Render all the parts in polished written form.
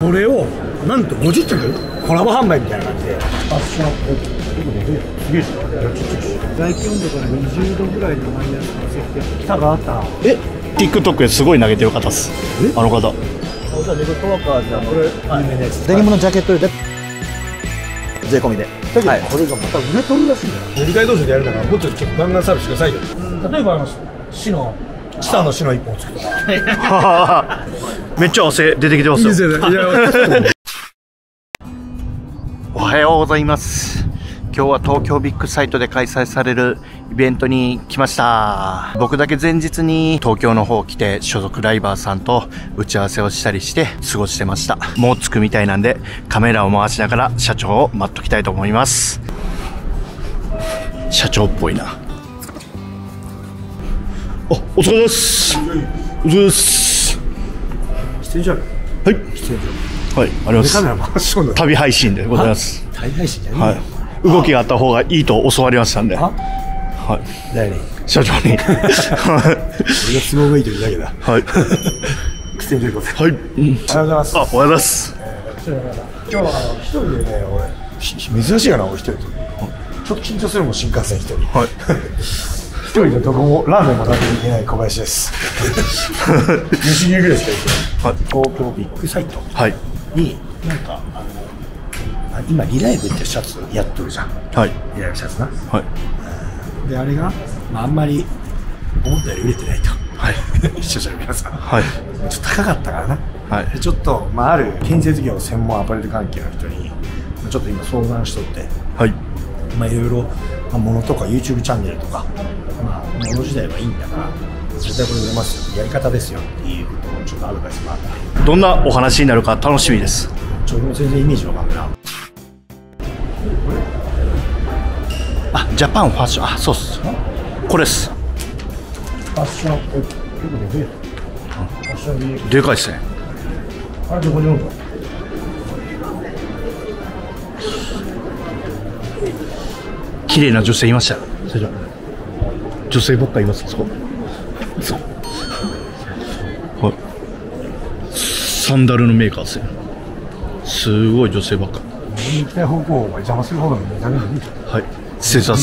これをなんと50着コラボ販売みたいな感じで。すげえ。 外気温度から20度ぐらいのマイナスの設定。 下があった。 TikTok ですごい投げてる方っす。あの方。 じゃあレゴトワカーじゃこれ有名なやつ。 デニムのジャケットで税込みで。 だけどこれがまた売れとるらしいんだよ。塗り替え道場でやるからもっとちょっとガンガンサービスくださいよ。例えば市のチタの市の1本作るとか。 めっちゃ汗出てきてますよ。おはようございます。今日は東京ビッグサイトで開催されるイベントに来ました。僕だけ前日に東京の方来て所属ライバーさんと打ち合わせをしたりして過ごしてました。もう着くみたいなんでカメラを回しながら社長を待っときたいと思います。社長っぽいな。あ、お疲れ様です。お疲れ様です。 出演者。はい。出演者。 はい、あります。 カメラ回し込んだ。 旅配信でございます。 旅配信じゃねえ。 はい。動きがあった方がいいと教わりましたんで。はい。 誰に？ 社長に。俺が都合がいいというだけだ。 はい。 出演ということで。 はい。 おはようございます。 あ、おはようございます。 今日は一人でね、俺珍しいかな、俺一人と。ちょっと緊張するもん、新幹線一人。はい。一人でどこもラーメンも食べていけない小林です。西入ぐらいしか行ってない。東京ビッグサイトになんか今リライブってシャツやっとるじゃん。はい。リライブシャツな。はい。であれがあんまり思ったより売れてないと。はい。視聴者の皆さん。はい。ちょっと高かったからな。はい。ちょっとある建設業専門アパレル関係の人にちょっと今相談しとって。はい。いろいろ物とか YouTube チャンネルとか物自体はいいんだから絶対これ売れますよ、やり方ですよっていうことをちょっとアドバイスもあって、 どんなお話になるか楽しみです。 全然イメージわかんないな。 あ、ジャパンファッション、あ、そうっす。これっす。 ファッション、結構でかい。ファッションでかいっすね。 あれどこにおるの？ 綺麗な女性いました。女性ばっかいます。そう。はい。サンダルのメーカーですよ。すごい女性ばっか。 行きたい方向を邪魔する方がダメだね。 はい。失礼しました。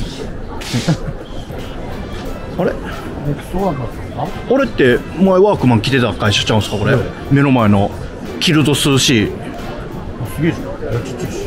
あれ？俺って前ワークマン着てた会社ちゃうんですかこれ？目の前のキルト涼しい。 すげえじゃん。ちっちゃいし。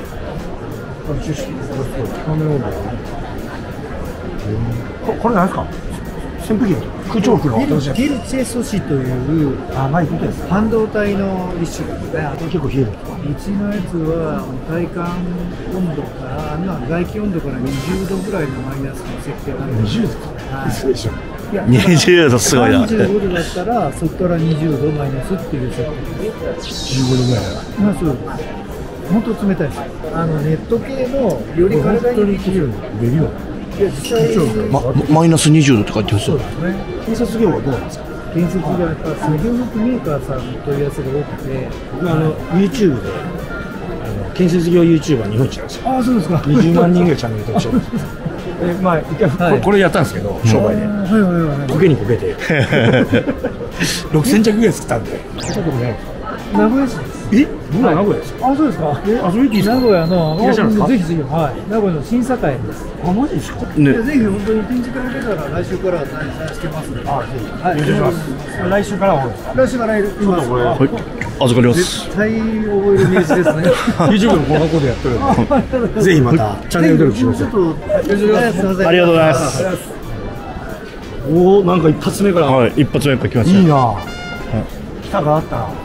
これ何ですか？扇風機空調機のゲルチェ素子という半導体の一種ですね。 結構冷えるんですか？ うちのやつは体感温度から外気温度から20度ぐらいのマイナスの設定なんです。 20度ですか？嘘でしょ。 20度すごいな。 35度だったらそこから20度マイナスっていう設定で 15度ぐらいだ。 そう本当冷たいです。ネット系のより体にできるベビーは実際マイナス20度って書いてます。 そうですね。 建設業はどうなんですか？ 建設業はやっぱ作業服メーカーさんの問い合わせが多くて、 僕YouTube で建設業 YouTuber 日本一なんですよ。 ああそうですか。 20万人ぐらいチャンネル登録してる。一回これやったんですけど商売でこけにこけて6000着ぐらい作ったんで。 名古屋市です。 僕ら名古屋ですよ。 あ、そうですか。 遊びに行っていいですか？ 名古屋の、 いらっしゃるんですか？ ぜひぜひ、はい。名古屋の新栄です。 あ、マジですか？ ね。 ぜひ本当に展示会受けたら来週から開催してますので。 あ、ぜひ。 はい。 お願いします。来週からは来週からいます。 はい。預かります。 絶対覚えるニュースですね。 YouTube の高校でやってるんで、ぜひまたチャンネル登録しましょう。 ありがとうございます。 おお、なんか一発目から。 はい、一発目から来ました。 いいな。下があったな。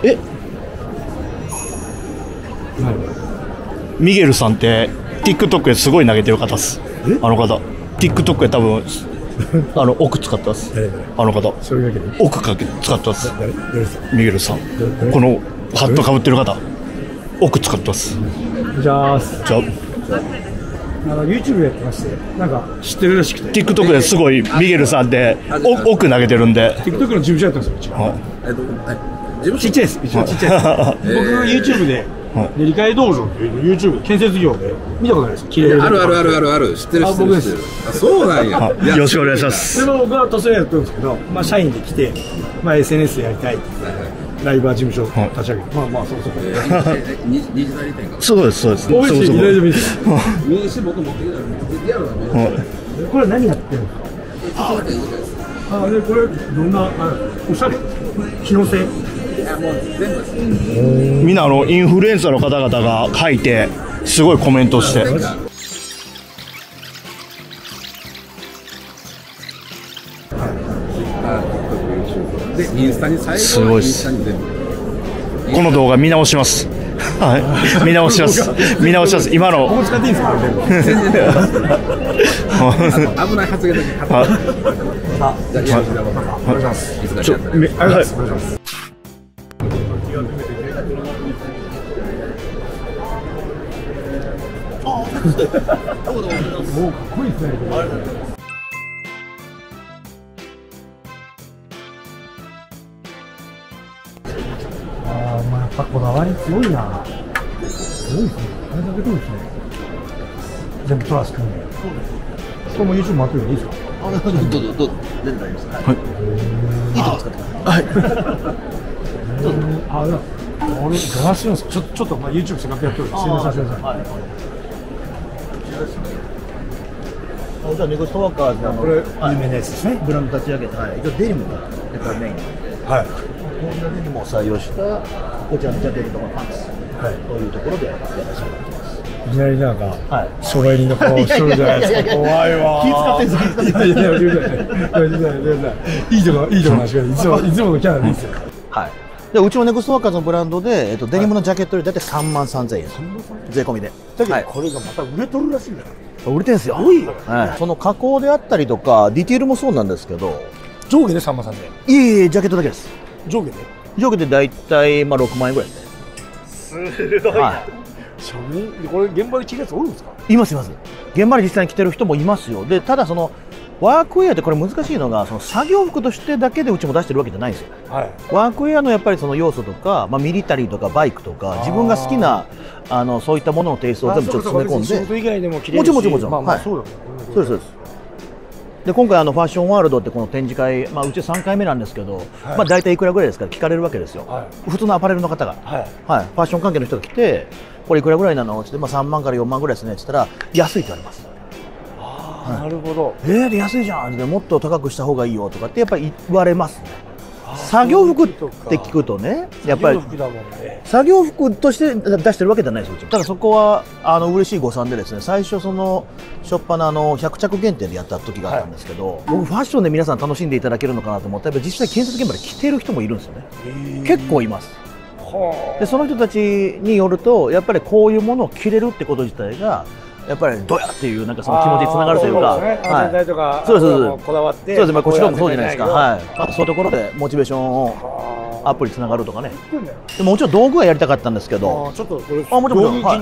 ミゲルさんって TikTok ですごい投げてる方っす。あの方 TikTok で多分奥使ってます。あの方それだけで奥かけ使ってます。 誰ですか？ ミゲルさん、このハットかぶってる方奥使ってます。 じゃあ YouTube でやってまして、なんか知ってるらしくて TikTok ですごいミゲルさんって奥投げてるんで TikTok の事務所やったんですよ。ちっちゃいです。一応ちっちゃいです。僕 YouTube で理解道場っていう YouTube 建設業で見たことないですか？綺麗ある知ってる。あ、そうなんや。 よろしくお願いします。 それも僕は塗装やってるんですけど、社員で来て、SNS でやりたいってライバー事務所立ち上げて、まあまあそこそこ。 二次代理店か。 そうですそうです。 美味しい、大丈夫です。 名刺僕持ってきたらリアルなね。 これ何やってるんですか？あ、でこれどんなおしゃれ機能性？ もう全部です。 みんなインフルエンサーの方々が書いてすごいコメントして。 でインスタに最後すごいっす。 全部この動画見直します。はい、見直します。見直します。今の。 ここ使っていいんですか？ 危ない発言だけカット。じゃあお願いします。いつかやったら。 ありがとうございます。もうかっこいいですね。まあやっぱこだわり強いな。すごいですね。あれだけどですね。全部トラス組んで。これも YouTube 回ってるんでいいですか？ どうぞ全然大丈夫です。はい。いいとこ使ってください。はい。 あ、俺ガラスなんですか？ちょっとまあ YouTube せっかくやってるんで宣伝させてください。 じゃあネクストワーカーズこれ有名なやつですね。 ブランド立ち上げて、一応デニムがメイン。 はい。 こんなデニムを採用したこちらのジャケットとかパンツ、というところでやらせていただきます。 いきなりなんか商売人の顔してるじゃないですか。怖いわ。 気使ってんです。気使ってんいいとこいいとこ話がいつものキャラでいいですよ。 はい。でうちのネクストワーカーズのブランドでデニムのジャケットで大体33000円。税込みで。 だけどこれがまた売れとるらしいんだよ。 売れてんすよ。その加工であったりとかディテールもそうなんですけど、 上下で3万3000円。 いえジャケットだけです。 上下で？ 上下で大体6万円ぐらいで。 すごい。職人これ現場で着るやつおるんですか？ いますいます。現場で実際に着てる人もいますよ。でただそのワークウェアってこれ難しいのが、その作業服としてだけでうちも出してるわけじゃないんですよ。ワークウェアのやっぱりその要素とか、ミリタリーとかバイクとか自分が好きなそういったもののテイストを全部ちょっと詰め込んで、 仕事以外でも着れるし、 もちろんまあそうだね。 そうです。で今回ファッションワールドってこの展示会、うち3回目なんですけど、大体いくらぐらいですか聞かれるわけですよ。普通のアパレルの方が、ファッション関係の人が来て、これいくらぐらいなのって言って、3万から4万ぐらいですねって言ったら安いって言われます。 なるほど。 で安いじゃんでもっと高くした方がいいよとかってやっぱり言われますね。作業服って聞くとね、やっぱり作業服として出してるわけじゃないですよ。ただそこは嬉しい誤算でですね、最初その初っ端の100着限定でやった時があったんですけど、僕ファッションで皆さん楽しんでいただけるのかなと思って、やっぱ実際建設現場で着てる人もいるんですよね。結構います。でその人たちによると、やっぱりこういうものを着れるってこと自体がやっぱりどやっていうなんかその気持ちにつながるというか、そうですこだわって、そうです、こちらもそうじゃないですか。そういうところでモチベーションをアップにつながるとかね。でももちろん道具はやりたかったんですけど、 ちょっとこれもちろん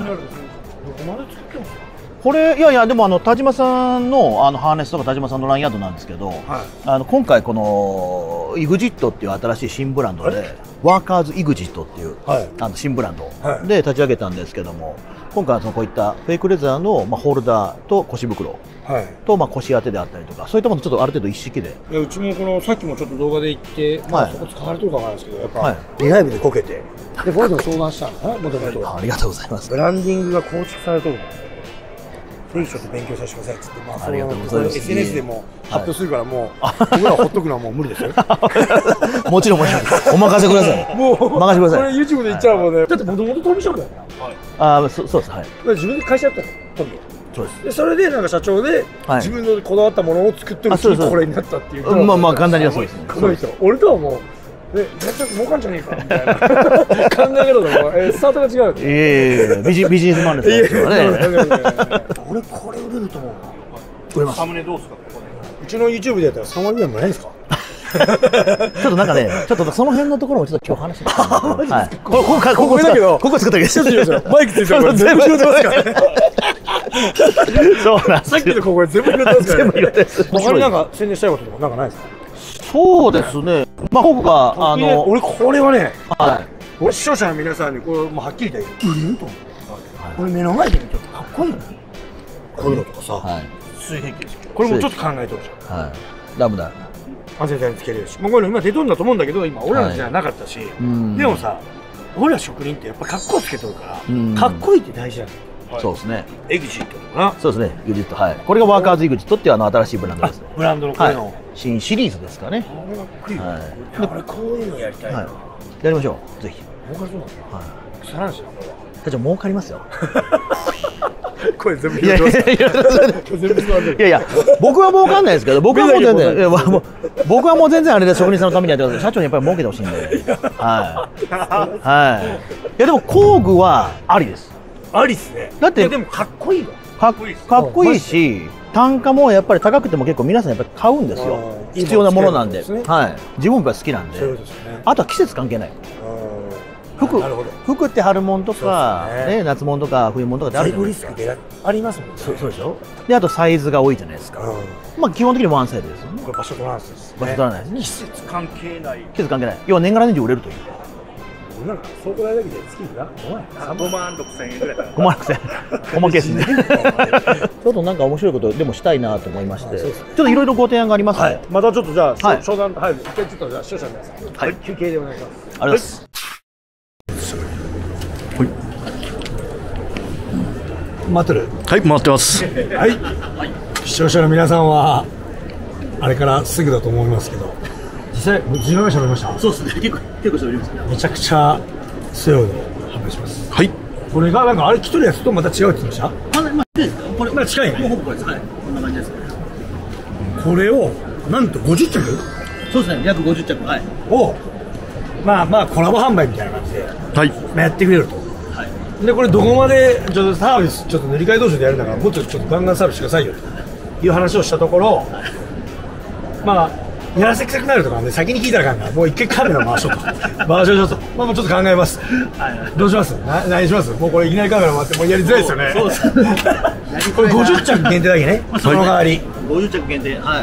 これいやでも田島さんのハーネスとか田島さんのラインヤードなんですけど、今回このEXITっていう新しい新ブランドでワーカーズEXITっていう新ブランドで立ち上げたんですけども、今回はこういったフェイクレザーのホルダーと腰袋と腰当てであったりとか、そういったものちょっとある程度一式で、 うちもこのさっきもちょっと動画で言って、そこ使われてるかわからないですけど、やっぱリハイブでこけて、でこの人も相談したのね、もともと。 ありがとうございます。 ブランディングが構築されてるので、ぜひちょっと勉強させてくださいっつって、 ありがとうございます。 SNS でも発表するからもう僕らほっとくのはもう無理ですよ。 もちろんお任せください。 もう任せてください。これ YouTube で言っちゃうもんね。だってもともと飛び職だよな。 そうです。はい。 自分で会社やったの飛び。 そうです。 でそれでなんか社長で自分のこだわったものを作ってるうちにこれになったっていう。 まあ簡単にはそうですね。 この人俺とはもう絶対儲かんじゃねえかみたいな考え方のスタートが違う。 ビジネスマンですからね。 俺これ売れると思う。 売れます。 サムネどうすか？うちの YouTube でやったら3割ぐらいもないんですか？ ちょっとなんかね、ちょっとその辺のところもちょっと今日話してた。ここだけど、ここ作ったけど、 マイクついてるから全部拾ってますからね。 そうなんです。 さっきのここで全部拾ってますからね。 全部拾ってます。 他になんか宣伝したいこととかなんかないですか？ そうですね。僕が俺これはね、俺視聴者の皆さんにこれもはっきり言って売れると思う。これ目の前で見てかっこいいの。こういうのとかさ、水平器です。これもちょっと考えてほしい。 ラムダ。 絶対につけれるし、もうこういうの今出とんだと思うんだけど、今俺らの時代なかったし、でもさ、俺ら職人ってやっぱかっこつけとるから、かっこいいって大事だよ。 そうですね。 エグジットとかな。 そうですね。エグジット、はい。これがワーカーズエグジットっていう新しいブランドですね。 ブランドのこれの新シリーズですかね。 はい。これこういうのやりたいな。 やりましょう。ぜひ。 儲かるそうなんだ。はい。腐らんしなこれは。 隊長儲かりますよ。 これ全部いやいやいやいやいや、僕は儲かんないですけど、僕はもう全然、僕はもう全然あれで職人さんのためにやってください。社長にやっぱり儲けてほしいんで。はい。はい。いやでも工具はありです。 ありっすね。 だってでもかっこいいわ。 かっこいいし、単価もやっぱり高くても結構皆さんやっぱり買うんですよ。必要なものなんで。はい。自分もやっぱ好きなんで。あとは季節関係ない。服って春物とか、ね、夏物とか冬物とかってあるじゃないですか。 リスクありますもんね。 そうでしょ。で、あとサイズが多いじゃないですか。まあ基本的にワンサイズですよね。 これ場所取らないです。 場所取らないですね。 季節関係ない。 季節関係ない。要は年がら年中売れるという。 なんか倉庫代だけで月に5万6千円ぐらいだ。 5万6千円。おまけですね。ちょっとなんか面白いことでもしたいなと思いまして、ちょっといろいろご提案がありますので、 またちょっとじゃあ商談入る。一回ちょっとじゃあ視聴者の皆さん、休憩でお願いします。 ありがとうございます。 待ってる。 はい、回ってます。 はい。視聴者の皆さんはあれからすぐだと思いますけど、実際自分が喋りました。 そうですね。結構喋ります。 めちゃくちゃ強いのを発表します。 はい。 これがなんかあれ来とるやつとまた違うって言ってました。 これまだ近いね。 もうほぼこれです。はい。こんな感じです。 これをなんと50着。 そうですね。約50着。はい。 をまあコラボ販売みたいな感じで、 はい。 やってくれると。でこれどこまでちょっとサービスちょっと塗り替え道場でやるんだからもうちょっとガンガンサービスしてくださいよという話をしたところ、まあやらせくさくなるとかね先に聞いたらあかんからもう一回カメラ回しようと回しましょうと、まあもうちょっと考えます。どうします？何します？もうこれいきなりカメラ回ってもうやりづらいですよね。そうです。これ50着限定だけね。その代わり 50着限定。はい。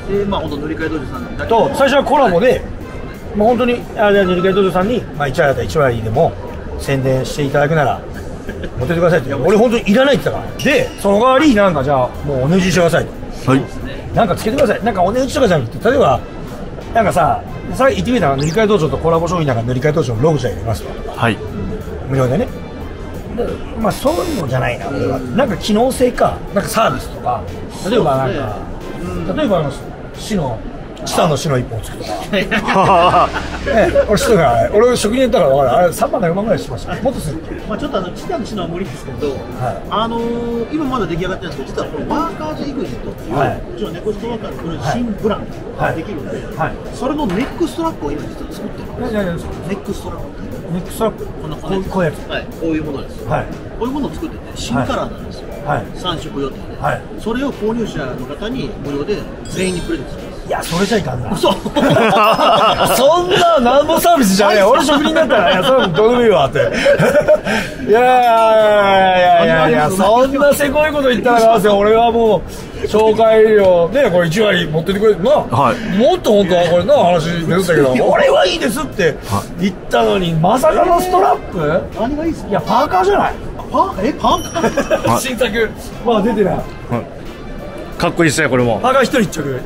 でまあ本当塗り替え道場さんと最初はコラボでもう本当に塗り替え道場さんにまあ1割だったら1割でも宣伝していただくなら持ってってくださいって。俺本当にいらないって言ったからでその代わりなんかじゃあもうお値打ちしてくださいと。はい。なんかつけてください。なんかお値打ちとかじゃなくて例えばなんかさ言ってみたら塗り替え道場とコラボ商品なんか塗り替え道場のロゴじゃ入れますわとか、はい、無料でね。でまあそういうのじゃないな俺は。なんか機能性かなんかサービスとか例えばなんか例えば市のチタンの市の1本作るとか俺人が俺職人やったから分かる。あれ3万か4万ぐらいしました。もっとする。 まあちょっとチタンの市のは無理ですけど、今まだ出来上がってるんですけど実はこのワーカーズエグジットっていううちのネクストワーカーのこれ新ブランドができるんで、それのネックストラップを今実は作ってるんです。ネックストラップ。 ネックストラップこういうやつ。 はい、こういうものです。はい。こういうものを作ってて新カラーなんですよ。はい。3色予定で。はい。それを購入者の方に無料で全員にプレゼントします。いやそれじゃいかんな。そうそんななんぼサービスじゃねえよ。俺職人だったらいやそれどうでもいいわっていやそんなせこいこと言ったらなんですよ。俺はもう紹介料ねこれ1割持っててくれるな、はい、もっと本当はこれな話出てたけど俺はいいですって言ったのにまさかのストラップ。何がいいですか。いやパーカーじゃない。パーカー新作まあ出てない、 かっこいいですねこれも。 パーカー1人1着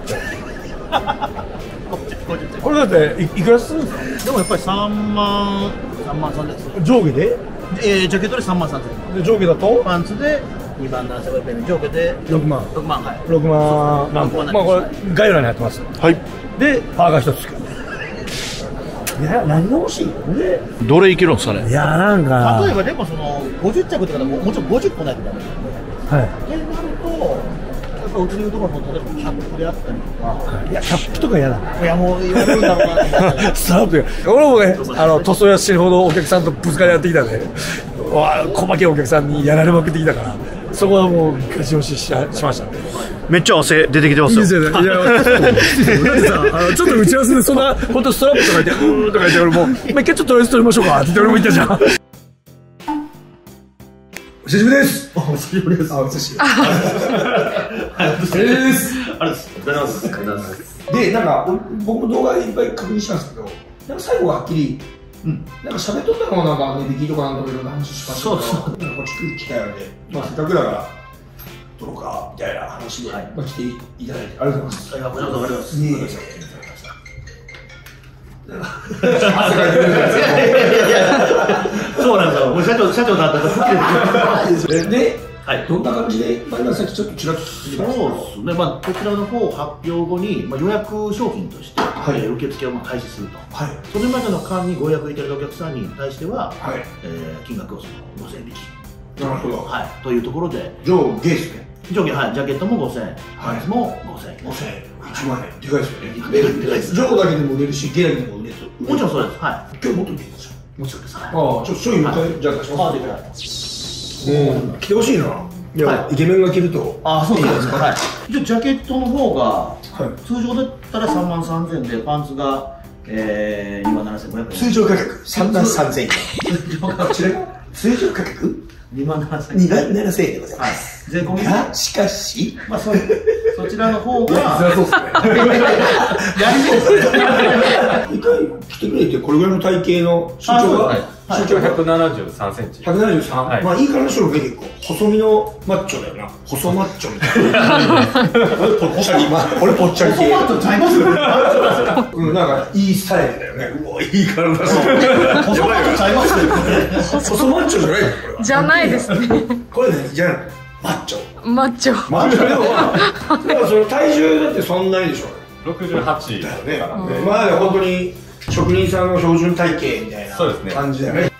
これだっていくらするんですか。 でもやっぱり3万3です。 上下でジャケットで3万3千で上下だとパンツで2万7500円上下で 6万はい 6万何個まあこれ概要欄に入ってます。はい。でパーカー1つ作る。いや何が欲しいどれいけるんですかね。 いやなんか例えばでもその50着とかでももちろん50個ないとダメですよね。はい。ってなるとうちのいうところも例えばキャップであったりとか。いやキャップとか嫌だ。いやもう言われるんだろうなスタートや俺もね塗装や死ぬほどお客さんとぶつかり合ってきたんで細けいお客さんにやられまくってきたからそこはもうガチ押ししました。 めっちゃ汗出てきてますよ。いやだってさちょっと打ち合わせでそんな本当ストラップとか言ってうーとか言って俺もう一回ちょっととりあえず取りましょうかって言って俺も言ったじゃん。お久しぶりです。お久しぶりです。お久しぶりです。ありがとうございます。で、なんか僕も動画でいっぱい確認したんですけど、なんか最後ははっきり、なんか喋っとったのもなんか値引きとかなんとかいろんな話しましたけど、なんかこっち来る機会あるんで、まあせっかくだから撮ろうかみたいな話で、まあ来ていただいてありがとうございます。ありがとうございます。 そうなんだよ。もう社長だったら吹き出てくる。 で、どんな感じで、さっきちょっとちらっと聞きました。 そうですね。こちらの方発表後に予約商品として受付を開始すると。それまでの間にご予約いただいたお客さんに対しては金額を5000円引き。 なるほど。 というところで上下ですね。 上下、ジャケットも5000円、パンツも5000円。 5000円。1万円。でかいですよね。 でかいです。 上だけでも売れるし、下だけでも売れる。 もちろんそうです。 今日持ってみてください。 もちろんです。 ちょっと商品もじゃあ出します。着てほしいな。いや、イケメンが着ると。 そうですか。ジャケットの方が通常だったら3万3000円で、パンツが2万7500円。 通常価格3万3000円。通常価格 2万7000円。 2万7000円でございます。 税込みがしかし、 そちらの方がそうですね。 やりそうですね。 一回来てくれて、これぐらいの体型の身長が身長173センチ。 173。まあいいからの人が結構細身のマッチョだよな。細マッチョみたいな。俺ぽっちゃり、俺ぽっちゃり系。 細マッチョちゃいますよね。 なんかいいスタイルだよね。うわ、いい体だ。細マッチョちゃいますよね。 細マッチョじゃないのこれは。 じゃないですね。 これね、じゃない。マッチョ。 マッチョ。 マッチョでも、その体重だってそんなにでしょ。 68だよね。 まあ本当に職人さんの標準体型みたいな感じだよね。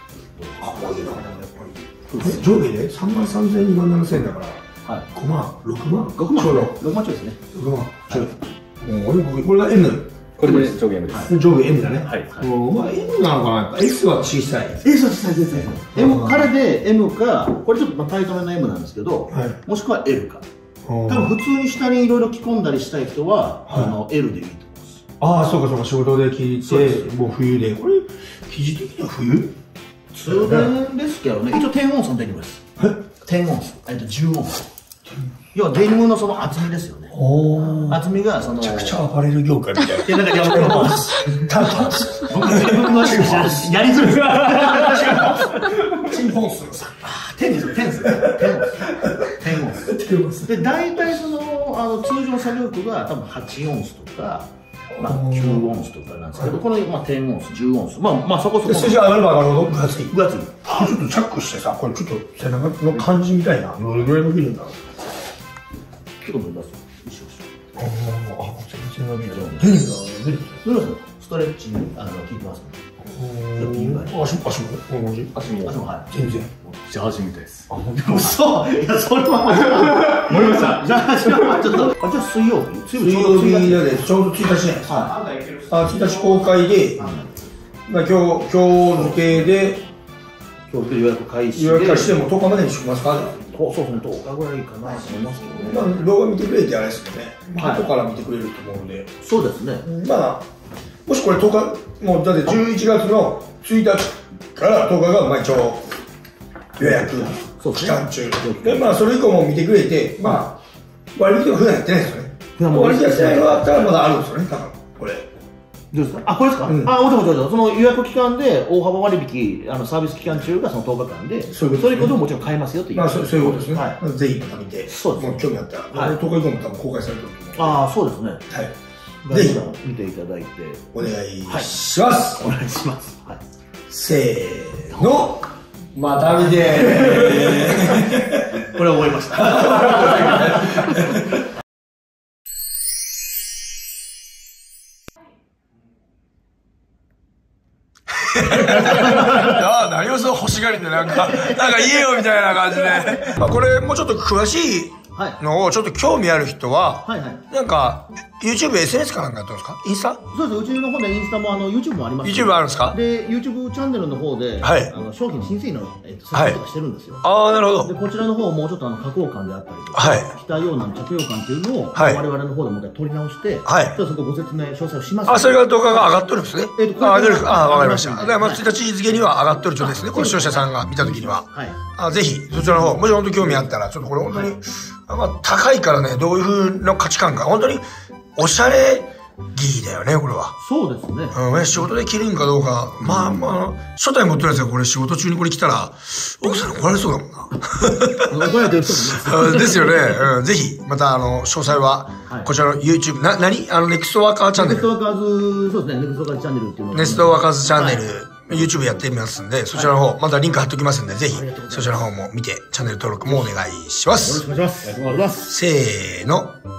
上下で3万3000円、2万7000円だから、5万、6万、 6万、 ちょうど 6万ちょいですね。 6万、ちょうど。これが M。 これで上下 M です。 上下 M だね。 はい。 まあ M なのかな、やっぱ S は小さい。 S は小さいですね。彼で M か、これちょっとタイトめの M なんですけど、もしくは L か。多分普通に下にいろいろ着込んだりしたい人は、L でいいと思います。 ああ、そうかそうか、仕事で着て、もう冬で。これ、生地的には冬通電ですけどね、一応10オンスのデニムです。10オンス、10オンス。要はデニムのその厚みですよね。厚みがその。めちゃくちゃアパレル業界みたいな。なんかやめます。僕のやりづらい。 チンポンス。 10ですよ、10オンス。で、大体その、通常作業服が多分8オンスとか、9オンスとかなんですけど、この10オンス、10オンス。まあそこそこ。 数字上がれば上がるほど分厚い。 分厚い。 ちょっとチャックしてさ、これちょっと背中の感じみたいな。どれぐらい伸びるんだろう。 ちょっと伸びますよ。 全然伸びる。デニムだ。 ストレッチに効いてます。 足もはい。全然。 ジャージみたいです。 嘘。いや、それは森本さん。じゃあ、ちょっと、じゃあ水曜日。 水曜日だね。ちょうど1日じゃないですか。1日公開で、今日付けで、 今日予約開始でも10日までにしますか。 そうですね、10日ぐらいかなと思いますけどね。 動画見てくれてあれですよね。後から見てくれると思うんで。 そうですね。 まあ、もしこれ10日、もうだって11月の1日から10日が一応予約期間中。で、まあそれ以降も見てくれて、まあ、割引は普段やってないですよね。割引やってないのがあったらまだあるんですよね、多分、これ。 どうですか？あ、これですか？もちろん。その予約期間で大幅割引、サービス期間中がその10日間で、それ以降でももちろん買えますよという。 まあ、そういうことですね。ぜひまた見て、 そうです。 興味あったら、10日以降も多分公開されてると思う。 ああ、そうですね。 はい。ぜひ見ていただいて。 お願いします。 お願いします。 せーの。また見てこれ覚えました。 何をそう欲しがりでなんか言えよみたいな感じで。まあこれもうちょっと詳しいのをちょっと興味ある人は、なんか YouTube、SNS かなんかやってるんですか？インスタ？ そうです。うちの方でインスタもYouTube もあります。 YouTube あるんですか？ で、YouTube チャンネルの方で、商品申請の設定とかしてるんですよ。 ああ、なるほど。 で、こちらの方をもうちょっと加工感であったりとか、着たような着用感っていうのを我々の方でもう一回取り直して、そこご説明、詳細をします。 あ、それが動画が上がっとるんですね。わかりました。だからまあ1日付には上がっとる状態ですね。この視聴者さんが見たときには。ぜひ、そちらの方、もし本当に興味あったら、ちょっとこれ本当に、まあ高いからね、どういう風の価値観が、本当におしゃれギーだよね、これは。 そうですね。 仕事で着るんかどうか。まあ、初代持ってるやつがこれ仕事中にこれ着たら、奥さんに怒られそうだもんな。 怒られてる人もいます。 ですよね。ぜひ、また、詳細は、こちらの YouTube、ネクストワーカーチャンネル。 ネクストワーカーズ、そうですね、ネクストワーカーズチャンネルっていうのを。 ネクストワーカーズチャンネル、YouTube やってみますんで、そちらの方、またリンク貼っときますんで、ぜひ、そちらの方も見て、チャンネル登録もお願いします。 よろしくお願いします。 せーの。